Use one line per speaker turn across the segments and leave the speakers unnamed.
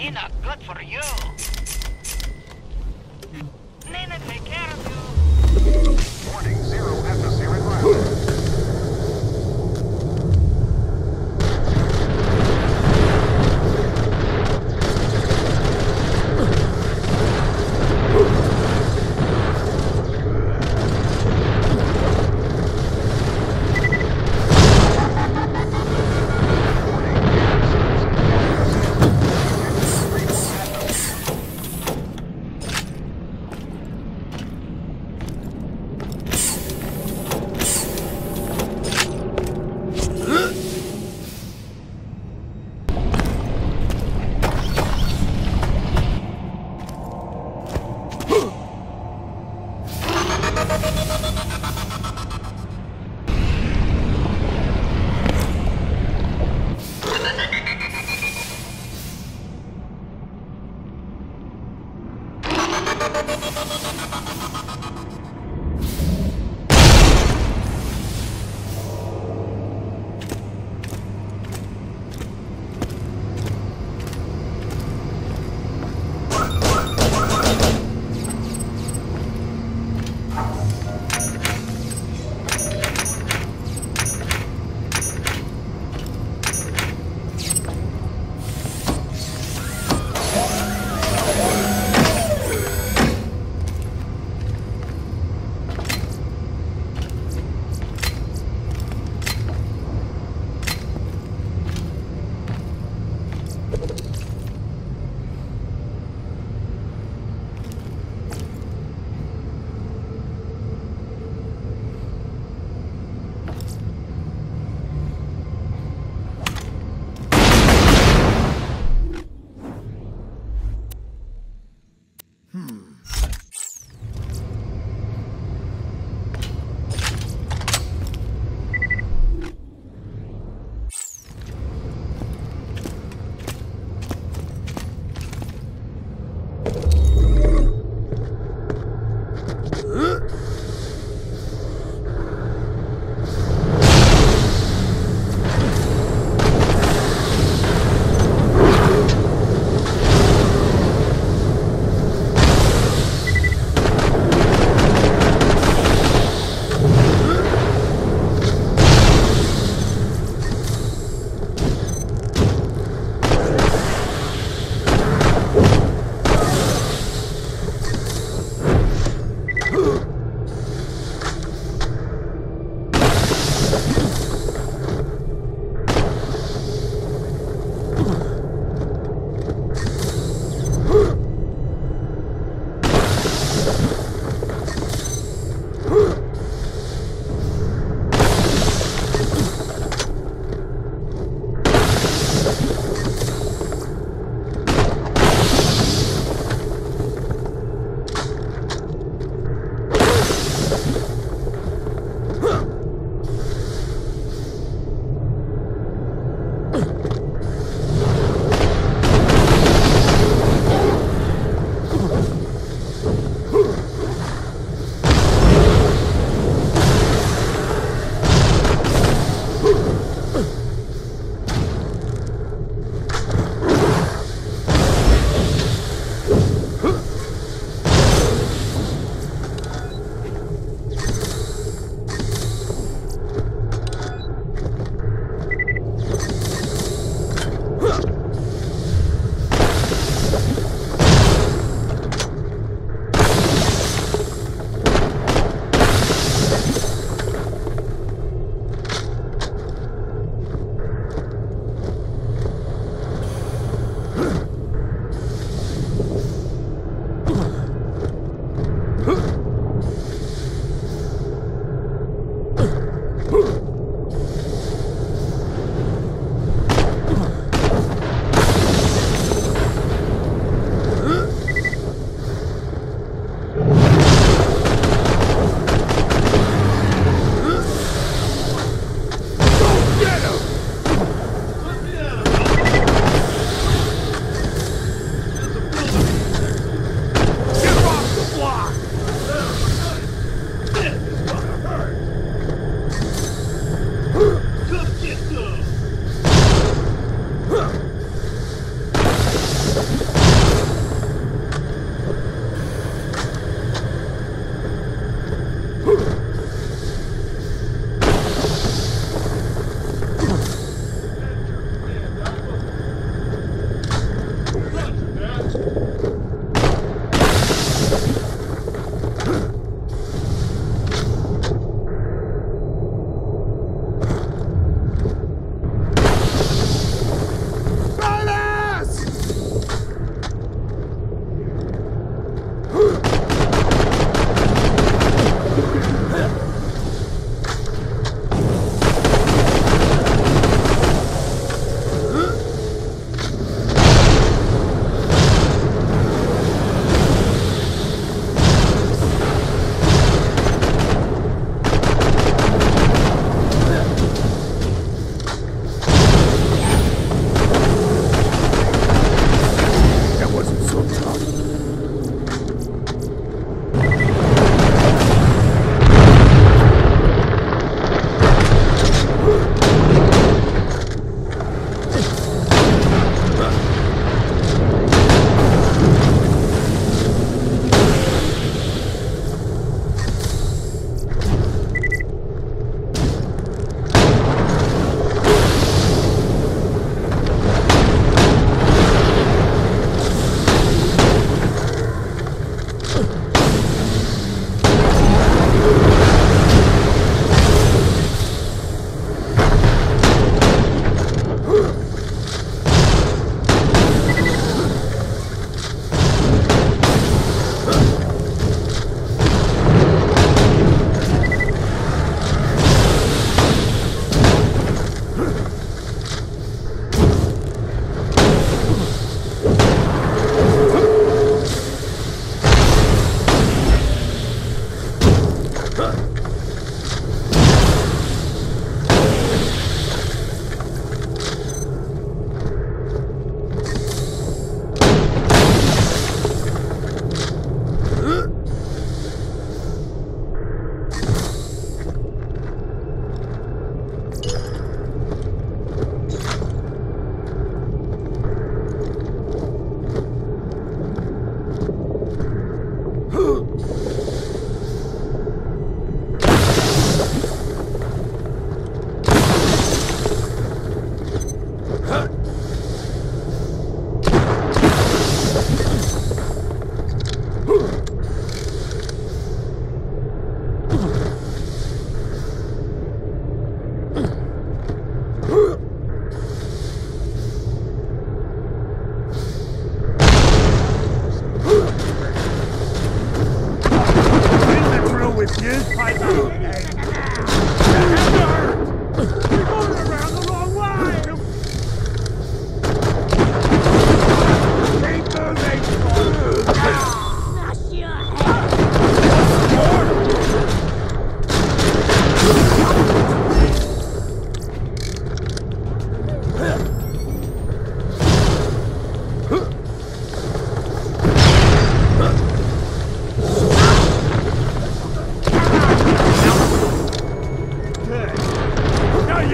Maybe not good for you. Nina, take care of you.
Warning, 0 atmosphere environment.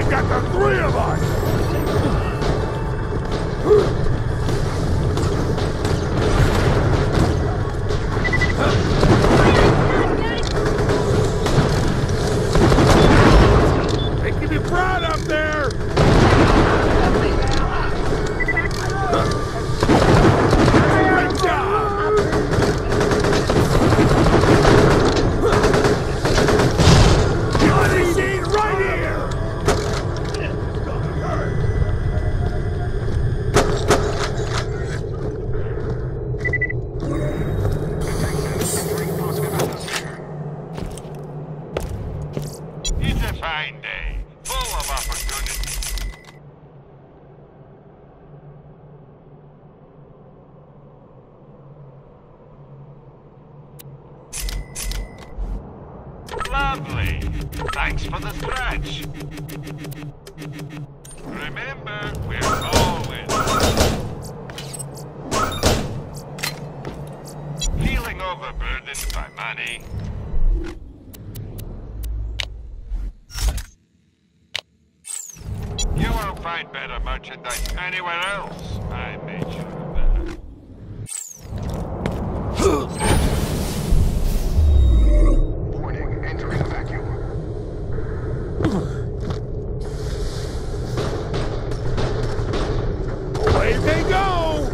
You got the three of us! Making me proud up there! Great job! Bloody scene right here!
It's a fine day, full of opportunity. Lovely. Thanks for the stretch. Remember, we're always feeling overburdened by money. You won't find better merchandise anywhere else. I made sure of that.
Warning, entering a vacuum. Away they go!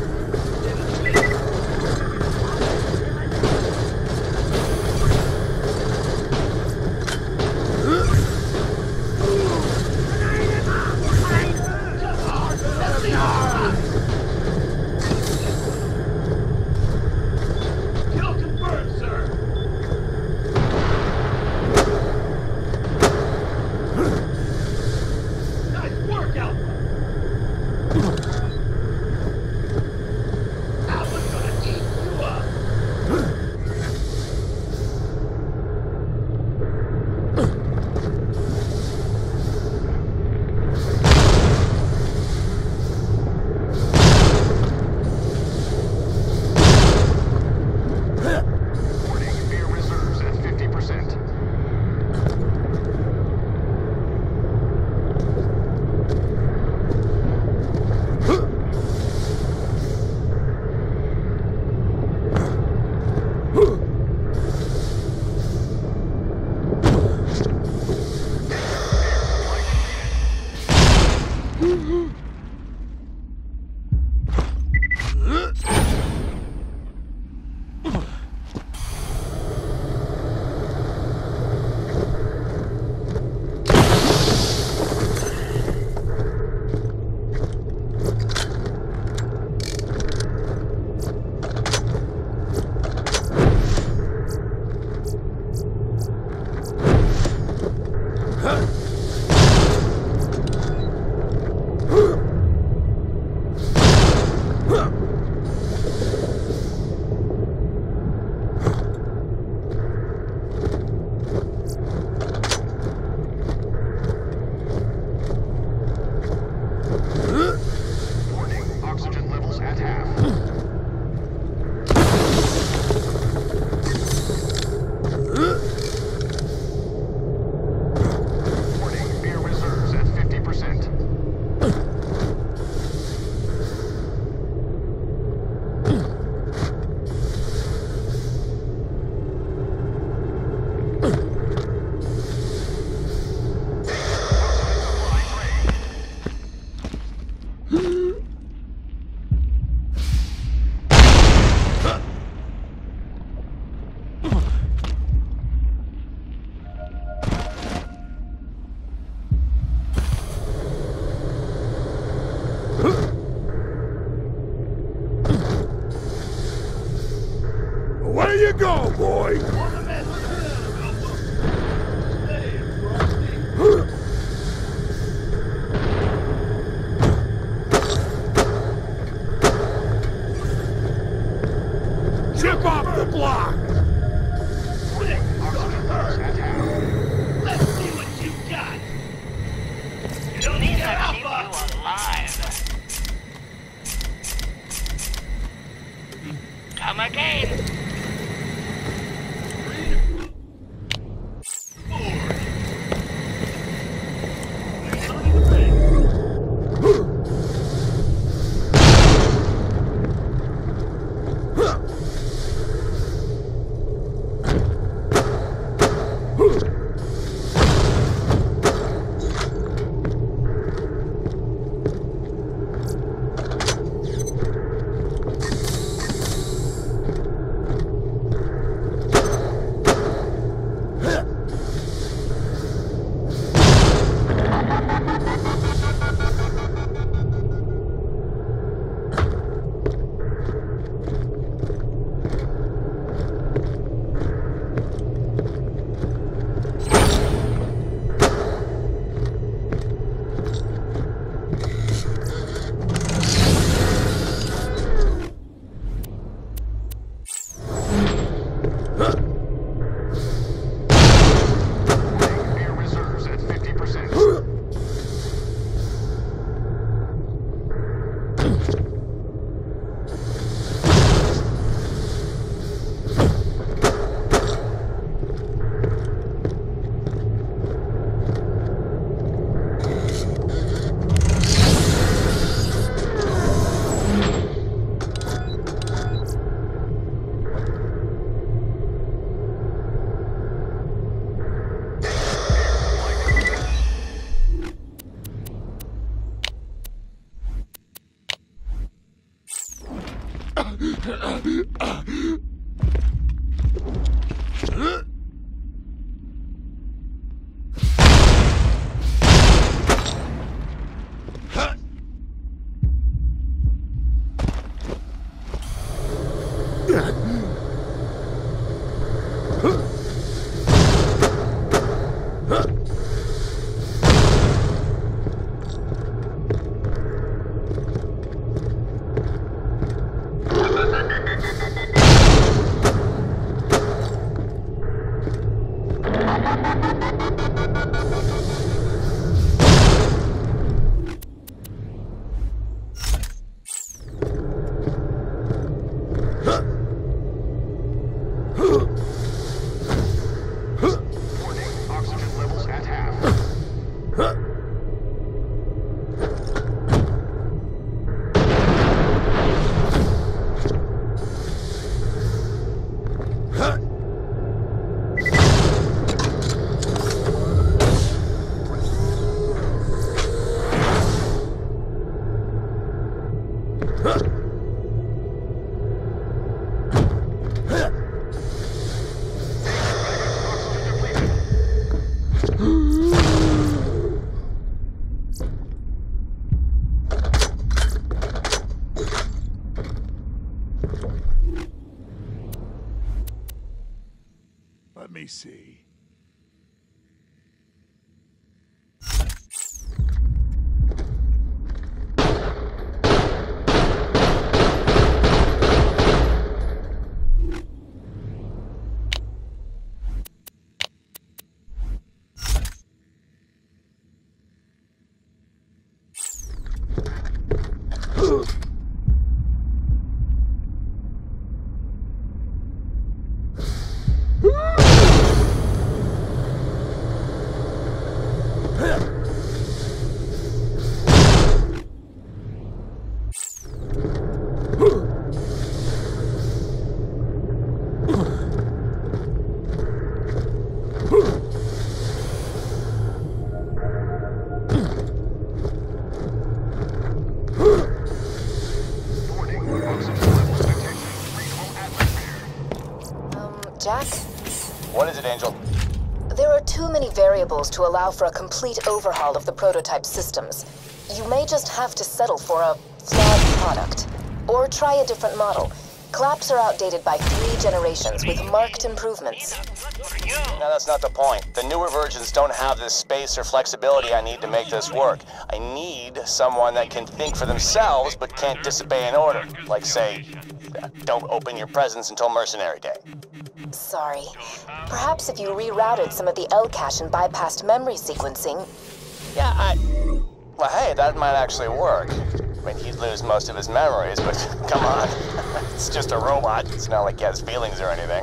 Jack?
What is it, Angel?
There are too many variables to allow for a complete overhaul of the prototype systems. You may just have to settle for a flawed product. Or try a different model. Claps are outdated by 3 generations with marked improvements.
No, that's not the point. The newer versions don't have the space or flexibility I need to make this work. I need someone that can think for themselves but can't disobey an order. Like, say, don't open your presents until Mercenary Day.
Sorry. Perhaps if you rerouted some of the L cache and bypassed memory sequencing...
Yeah, well, hey, that might actually work. I mean, he'd lose most of his memories, but come on. It's just a robot. It's not like he has feelings or anything.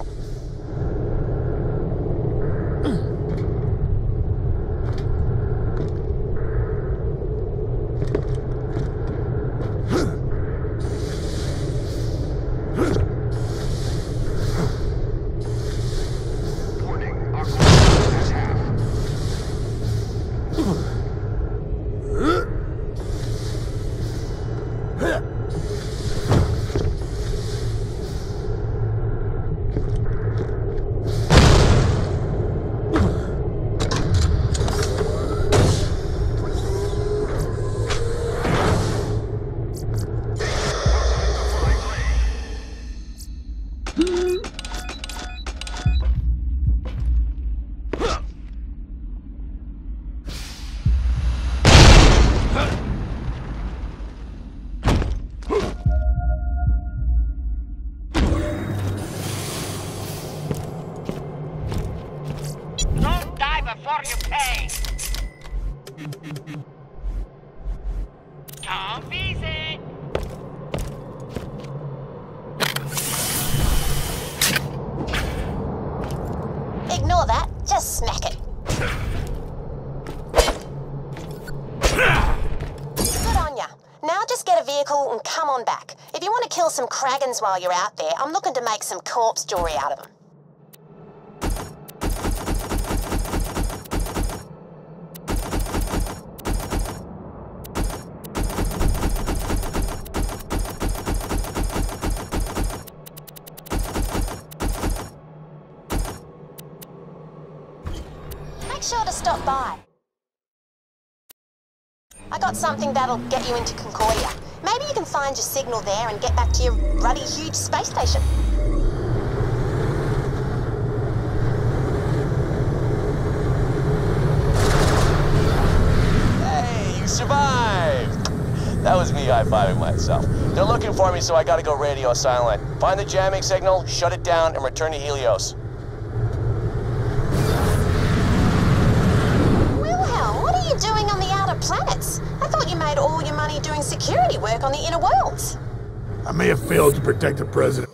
Before you pay. Come visit.
Ignore that. Just smack it. Good on ya. Now just get a vehicle and come on back. If you want to kill some Kragans while you're out there, I'm looking to make some corpse jewelry out of them. Make sure to stop by. I got something that'll get you into Concordia. Maybe you can find your signal there and get back to your ruddy huge space station.
Hey, you survived! That was me high-fiving myself. They're looking for me, so I gotta go radio silent. Find the jamming signal, shut it down, and return to Helios.
Doing on the outer planets? I thought you made all your money doing security work on the inner worlds.
I may have failed to protect the president.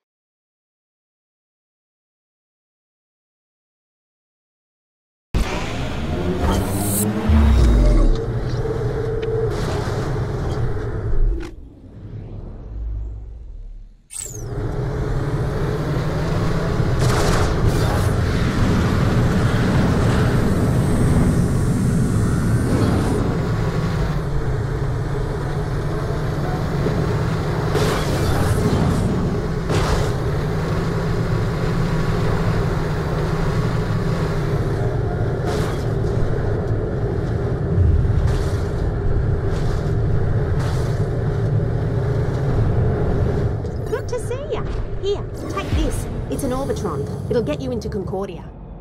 Here, take this. It's an Orbitron. It'll get you into Concordia.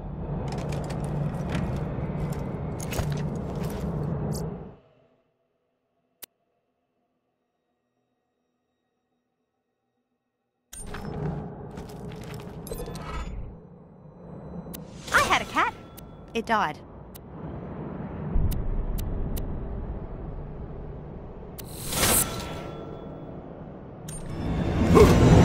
I had a cat. It died.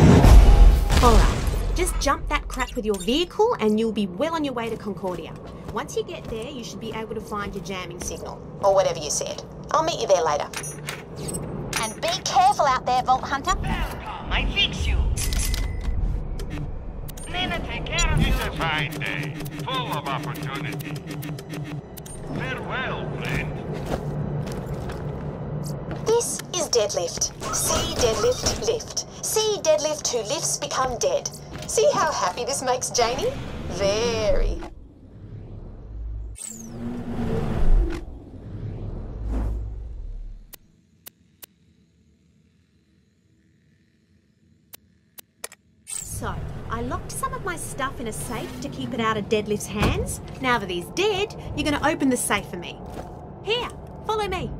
Alright, just jump that crack with your vehicle and you'll be well on your way to Concordia. Once you get there, you should be able to find your jamming signal.
Or whatever you said. I'll meet you there later. And be careful out there, Vault Hunter.
Welcome, I fix you. Nina, take care of you.
It's a fine day, full of opportunity. Farewell, friend.
This is Deadlift. See Deadlift lift. See Deadlift who lifts become dead. See how happy this makes Janie? Very.
So, I locked some of my stuff in a safe to keep it out of Deadlift's hands. Now that he's dead, you're going to open the safe for me. Here, follow me.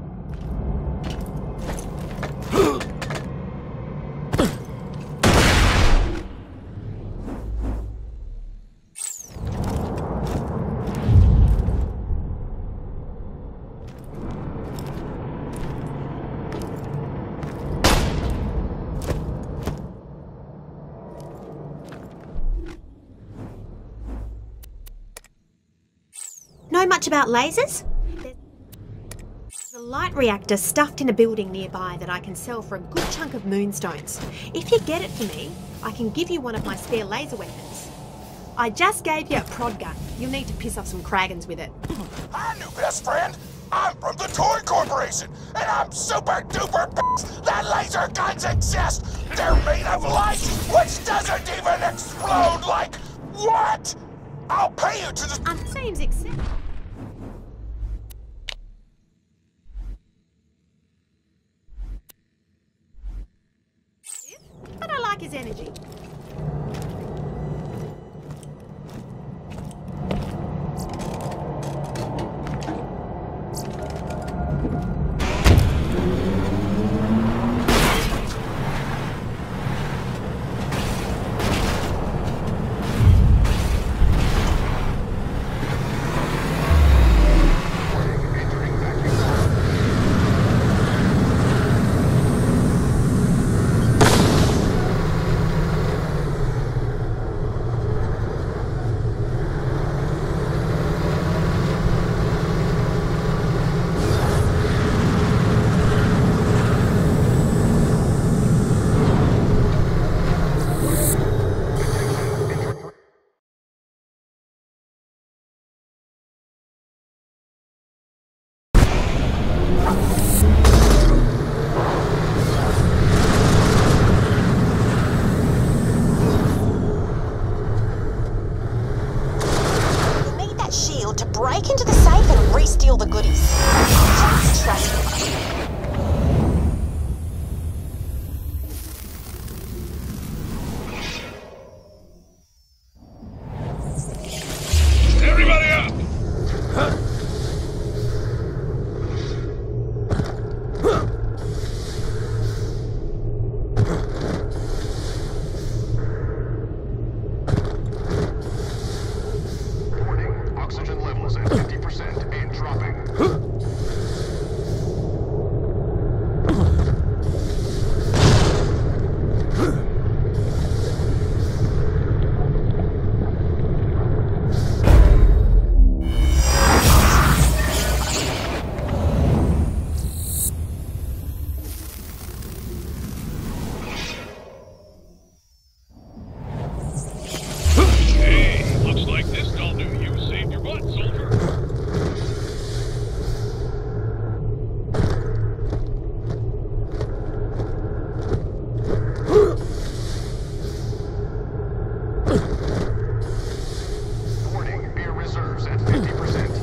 Know much about lasers? There's a light reactor stuffed in a building nearby that I can sell for a good chunk of moonstones. If you get it for me, I can give you one of my spare laser weapons. I just gave you a prod gun. You'll need to piss off some Kragans with it.
Hi, new best friend. I'm from the Toy Corporation, and I'm super duper pissed that laser guns exist. They're made of light, which doesn't even explode like what? I'll pay you to just...
Seems acceptable. But I like his energy.
Break into the safe and re-steal the goodies. Just trust me.
Everybody up!
Oxygen levels at 50% and dropping.
Hey, looks like this don't do. You saved your butt, soldier.
Warning, air reserves at 50%.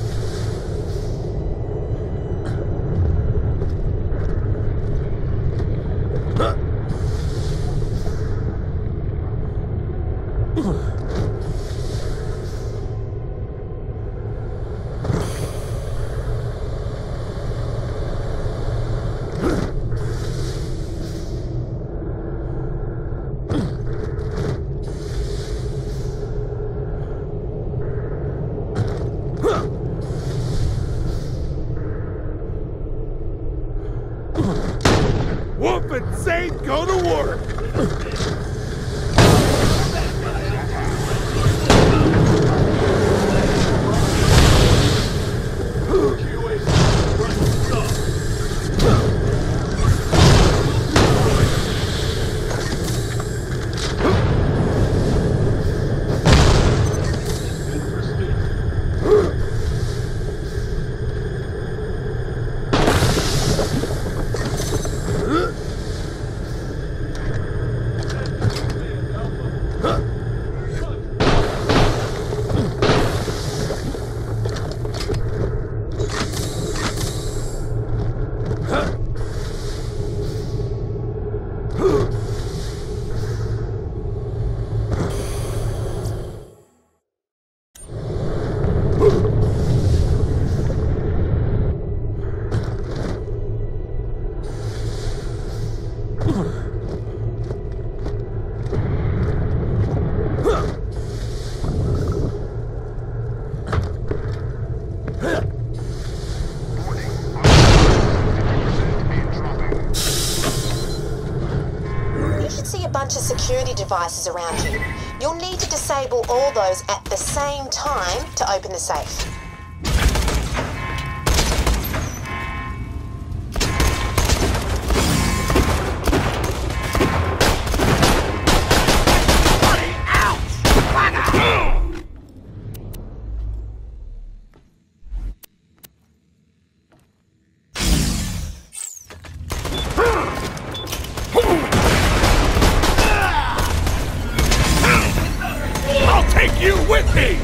Whoop and say go to work.
bunch of security devices around you. You'll need to disable all those at the same time to open the safe.
I'll take you with me!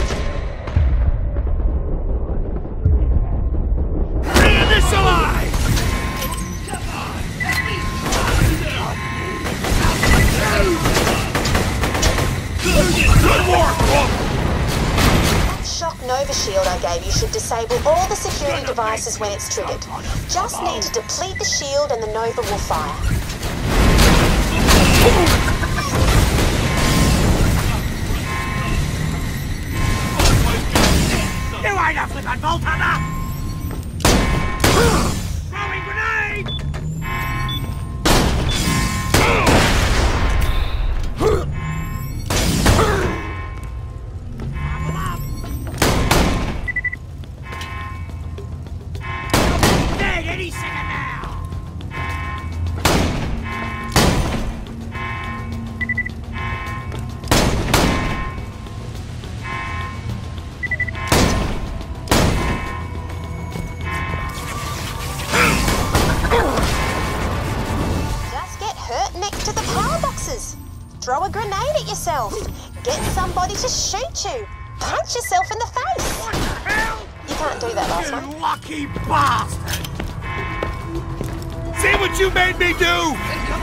Reinitialize! Good work, Wolf!
That shock Nova shield I gave you should disable all the security devices when it's triggered. Just need to deplete the shield and the Nova will fire.
You ain't a flippin' bolt hunter! Throwing grenade! Dead any second now!
Just get hurt next to the power boxes. Throw a grenade at yourself. Get somebody to shoot you. Punch yourself in the face.
What the hell?
You can't do that last
You
one.
lucky bastard! See what you made me do?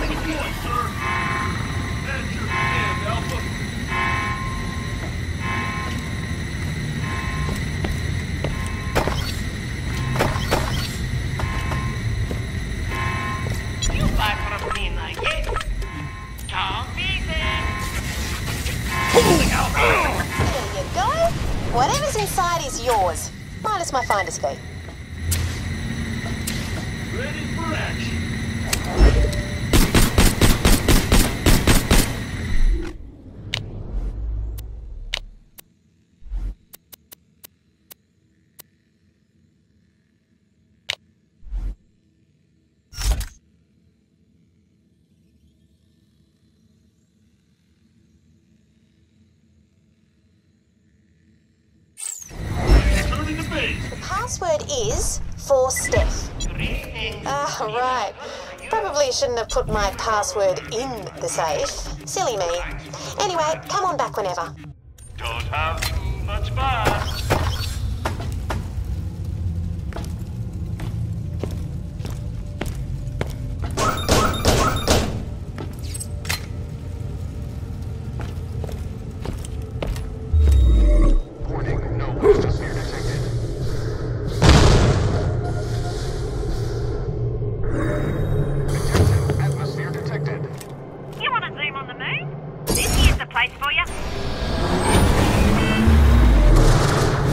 You buy from me like it. Don't be there.
There you go. Whatever's inside is yours. Minus my finder's fee.
Ready for action. Turning the base.
The password is for Steph. Ah, right. Probably shouldn't have put my password in the safe. Silly me. Anyway, come on back whenever.
Don't have too much fun.
Warning, no atmosphere detected. Detecting atmosphere detected.
You want to zoom on the moon? This here's the place for you.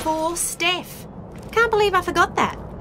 for Steph. Can't believe I forgot that.